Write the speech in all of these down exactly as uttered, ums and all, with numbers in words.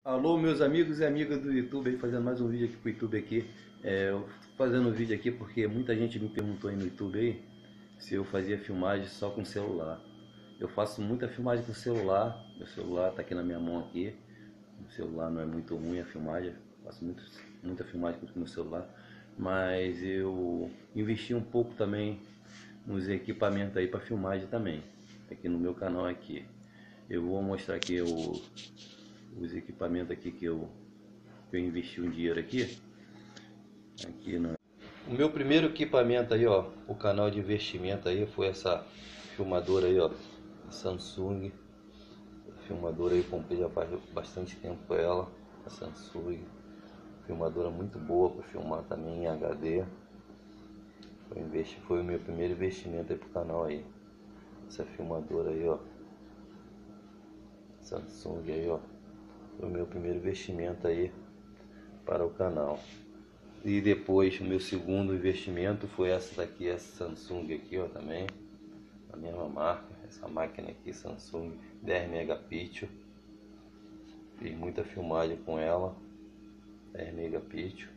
Alô, meus amigos e amigas do YouTube, aí fazendo mais um vídeo aqui pro YouTube aqui. É, eu tô fazendo um vídeo aqui porque muita gente me perguntou aí no YouTube aí se eu fazia filmagem só com celular. Eu faço muita filmagem com celular, meu celular tá aqui na minha mão aqui. O celular não é muito ruim a filmagem, faço muito, muita filmagem com o meu celular, mas eu investi um pouco também nos equipamentos aí para filmagem também, aqui no meu canal aqui. Eu vou mostrar aqui o os equipamentos aqui que eu, que eu investi um dinheiro aqui. Aqui no... O meu primeiro equipamento aí, ó, o canal de investimento aí foi essa filmadora aí, ó, Samsung. Filmadora aí, comprei já faz bastante tempo ela, a Samsung. Filmadora muito boa para filmar também em H D. Foi, investi... foi o meu primeiro investimento aí pro canal aí. Essa filmadora aí, ó, Samsung aí, ó. Foi o meu primeiro investimento aí para o canal. E depois o meu segundo investimento foi essa daqui, essa Samsung aqui, ó, também a mesma marca, essa máquina aqui, Samsung dez megapixels. Fiz muita filmagem com ela, dez megapixels.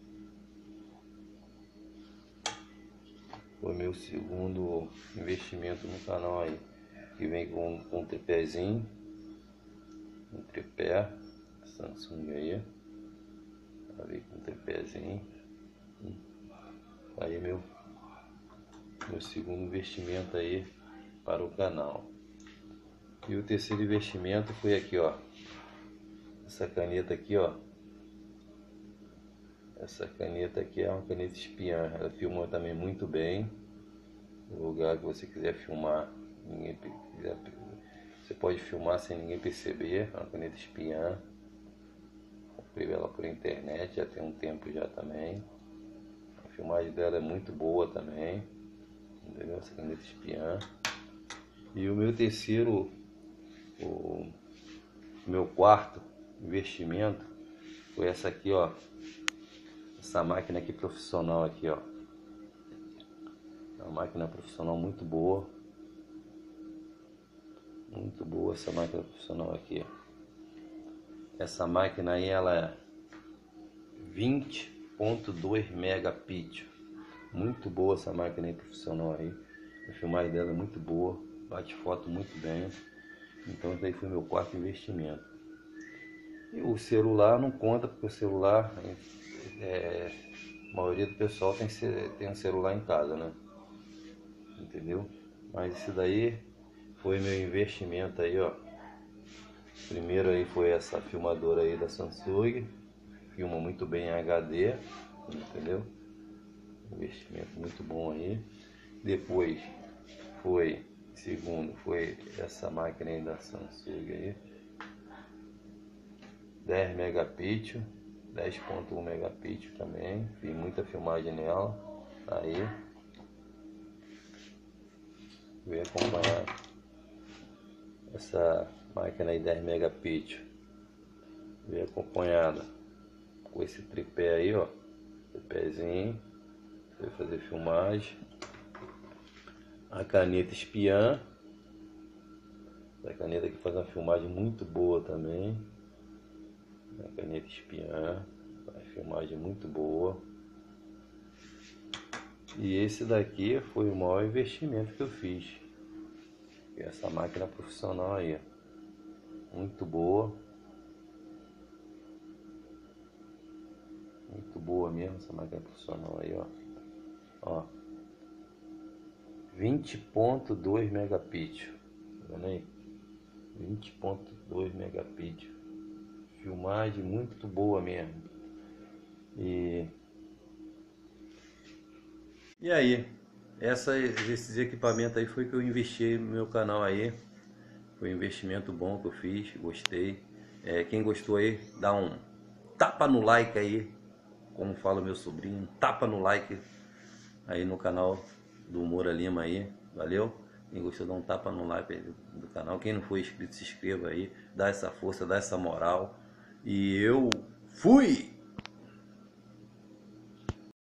Foi meu segundo investimento no canal aí, que vem com, com um tripézinho, um tripé Samsung aí, tá vendo, com um tripézinho. Aí meu meu segundo investimento aí para o canal. E o terceiro investimento foi aqui, ó, essa caneta aqui, ó. Essa caneta aqui é uma caneta espiã, ela filma também muito bem. No lugar que você quiser filmar, ninguém quiser, você pode filmar sem ninguém perceber. É uma caneta espiã. Comprei ela por internet, já tem um tempo já também. A filmagem dela é muito boa também, entendeu? Essa caneta espiã. E o meu terceiro, o meu quarto investimento foi essa aqui, ó. Essa máquina aqui profissional aqui, ó. É uma máquina profissional muito boa. Muito boa essa máquina profissional aqui, ó. Essa máquina aí, ela é vinte ponto dois megapixels. Muito boa essa máquina aí profissional aí. A filmagem dela é muito boa, bate foto muito bem. Então esse aí foi meu quarto investimento. E o celular não conta, porque o celular, é, a maioria do pessoal tem, tem um celular em casa, né? Entendeu? Mas esse daí foi meu investimento aí, ó. Primeiro aí foi essa filmadora aí da Samsung, filma muito bem em H D, entendeu? Investimento muito bom aí. Depois foi, segundo, foi essa máquina aí da Samsung aí, dez megapixels, dez ponto um megapixels também, fiz muita filmagem nela. Aí vou acompanhar essa máquina aí dez megapixels, veio acompanhada com esse tripé aí, ó, tripézinho, vai fazer filmagem. A caneta espiã, essa caneta aqui faz uma filmagem muito boa também. A caneta espiã, uma filmagem muito boa. E esse daqui foi o maior investimento que eu fiz, essa máquina profissional aí, muito boa, muito boa mesmo essa máquina profissional aí, ó, ó, vinte ponto dois megapixels, tá vendo aí? vinte ponto dois megapixels, filmagem muito boa mesmo. E e aí, essa, esses equipamentos aí foi que eu investi no meu canal aí. Foi um investimento bom que eu fiz, gostei. É, quem gostou aí, dá um tapa no like aí, como fala o meu sobrinho, tapa no like aí no canal do Moura Lima aí, valeu? Quem gostou, dá um tapa no like aí do canal. Quem não for inscrito, se inscreva aí, dá essa força, dá essa moral. E eu fui!